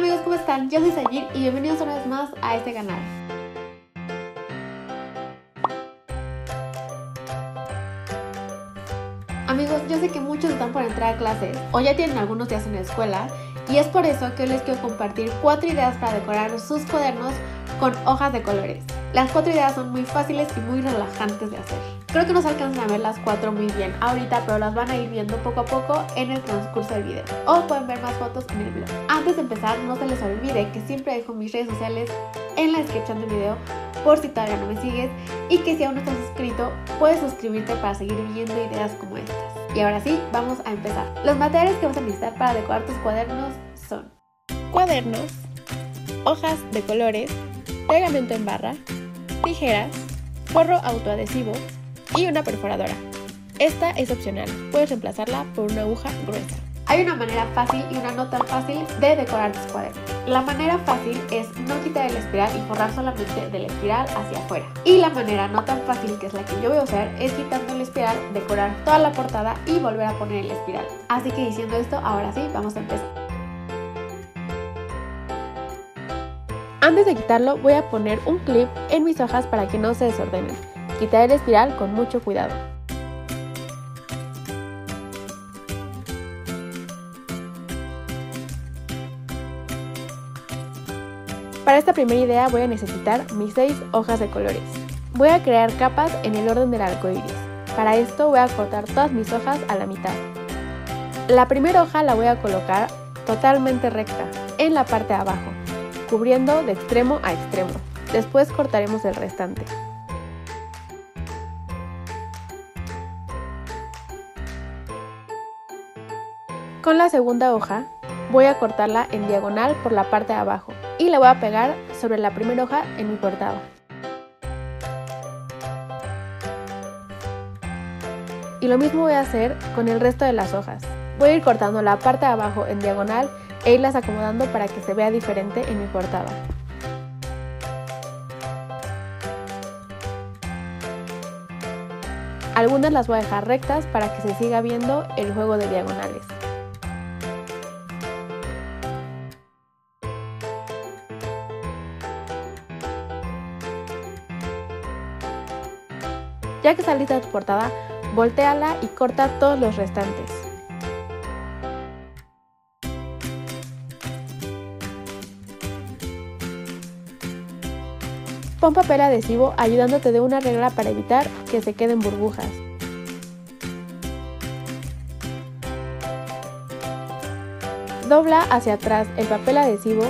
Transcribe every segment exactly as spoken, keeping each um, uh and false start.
amigos, ¿cómo están? Yo soy Sayir y bienvenidos una vez más a este canal. Amigos, yo sé que muchos están por entrar a clases o ya tienen algunos días en la escuela y es por eso que hoy les quiero compartir cuatro ideas para decorar sus cuadernos con hojas de colores. Las cuatro ideas son muy fáciles y muy relajantes de hacer. Creo que no se alcanzan a ver las cuatro muy bien ahorita, pero las van a ir viendo poco a poco en el transcurso del video. O pueden ver más fotos en el blog. Antes de empezar, no se les olvide que siempre dejo mis redes sociales en la descripción del video por si todavía no me sigues, y que si aún no estás suscrito, puedes suscribirte para seguir viendo ideas como estas. Y ahora sí, vamos a empezar. Los materiales que vas a necesitar para decorar tus cuadernos son cuadernos, hojas de colores, pegamento en barra, tijeras, forro autoadhesivo y una perforadora. Esta es opcional, puedes reemplazarla por una aguja gruesa. Hay una manera fácil y una no tan fácil de decorar tus cuadernos. La manera fácil es no quitar el espiral y forrar solamente de la espiral hacia afuera. Y la manera no tan fácil, que es la que yo voy a usar, es quitando el espiral, decorar toda la portada y volver a poner el espiral. Así que diciendo esto, ahora sí, vamos a empezar. Antes de quitarlo, voy a poner un clip en mis hojas para que no se desordenen. Quitar el espiral con mucho cuidado. Para esta primera idea voy a necesitar mis seis hojas de colores. Voy a crear capas en el orden del arco iris. Para esto voy a cortar todas mis hojas a la mitad. La primera hoja la voy a colocar totalmente recta en la parte de abajo, cubriendo de extremo a extremo. Después cortaremos el restante. Con la segunda hoja voy a cortarla en diagonal por la parte de abajo y la voy a pegar sobre la primera hoja en mi portada. Y lo mismo voy a hacer con el resto de las hojas. Voy a ir cortando la parte de abajo en diagonal e irlas acomodando para que se vea diferente en mi portada. Algunas las voy a dejar rectas para que se siga viendo el juego de diagonales. Ya que está lista tu portada, voltéala y corta todos los restantes. Pon papel adhesivo ayudándote de una regla para evitar que se queden burbujas. Dobla hacia atrás el papel adhesivo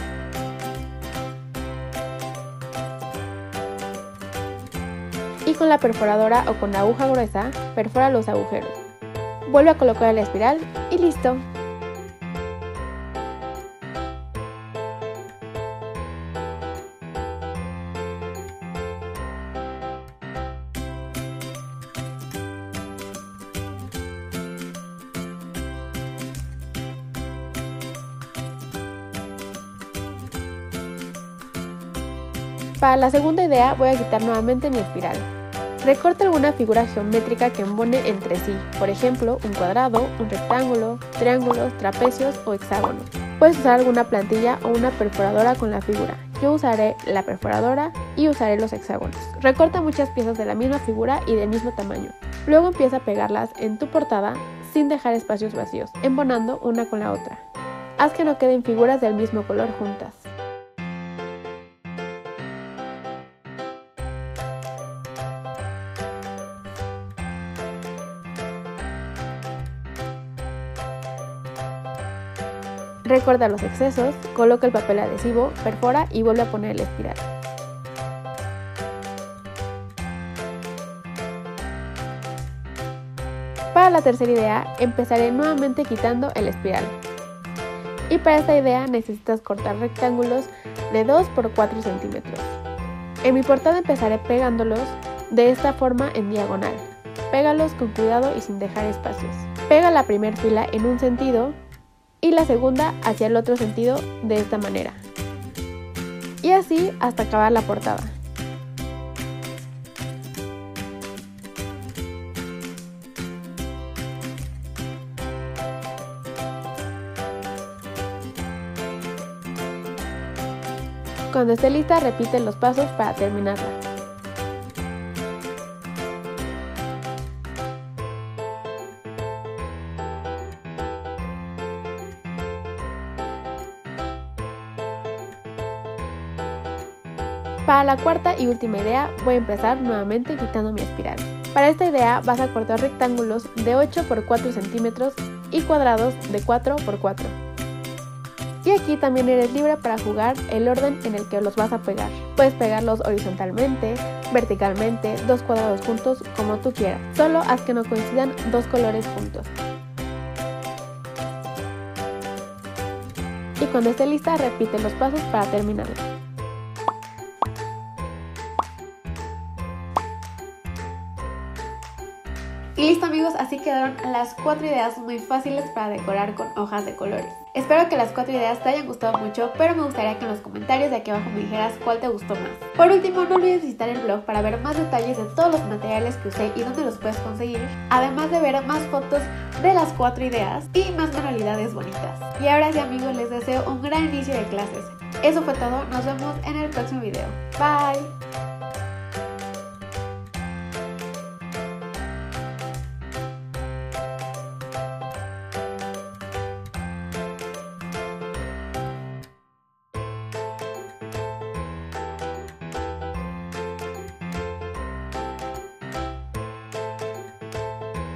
y con la perforadora o con la aguja gruesa perfora los agujeros. Vuelve a colocar la espiral y listo. Para la segunda idea voy a quitar nuevamente mi espiral. Recorta alguna figura geométrica que embone entre sí, por ejemplo, un cuadrado, un rectángulo, triángulos, trapecios o hexágonos. Puedes usar alguna plantilla o una perforadora con la figura. Yo usaré la perforadora y usaré los hexágonos. Recorta muchas piezas de la misma figura y del mismo tamaño. Luego empieza a pegarlas en tu portada sin dejar espacios vacíos, embonando una con la otra. Haz que no queden figuras del mismo color juntas. Recorta los excesos, coloca el papel adhesivo, perfora y vuelve a poner el espiral. Para la tercera idea, empezaré nuevamente quitando el espiral. Y para esta idea necesitas cortar rectángulos de dos por cuatro centímetros. En mi portada empezaré pegándolos de esta forma en diagonal. Pégalos con cuidado y sin dejar espacios. Pega la primera fila en un sentido y la segunda hacia el otro sentido de esta manera. Y así hasta acabar la portada. Cuando esté lista, repite los pasos para terminarla. Para la cuarta y última idea voy a empezar nuevamente quitando mi espiral. Para esta idea vas a cortar rectángulos de ocho por cuatro centímetros y cuadrados de cuatro por cuatro. Y aquí también eres libre para jugar el orden en el que los vas a pegar. Puedes pegarlos horizontalmente, verticalmente, dos cuadrados juntos, como tú quieras. Solo haz que no coincidan dos colores juntos. Y cuando esté lista, repite los pasos para terminarla. Y listo amigos, así quedaron las cuatro ideas muy fáciles para decorar con hojas de colores. Espero que las cuatro ideas te hayan gustado mucho, pero me gustaría que en los comentarios de aquí abajo me dijeras cuál te gustó más. Por último, no olvides visitar el blog para ver más detalles de todos los materiales que usé y dónde los puedes conseguir, además de ver más fotos de las cuatro ideas y más manualidades bonitas. Y ahora sí amigos, les deseo un gran inicio de clases. Eso fue todo, nos vemos en el próximo video. Bye.